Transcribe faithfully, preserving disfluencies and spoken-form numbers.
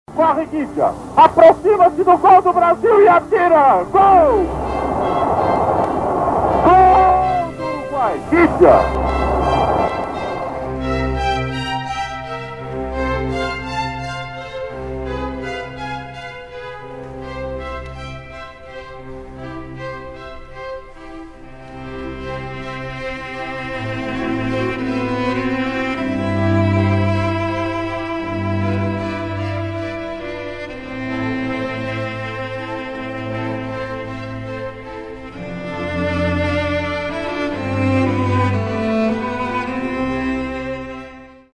Corre Ghiggia, aproxima-se do gol do Brasil e atira! Gol! Gol do Uruguai! Ghiggia!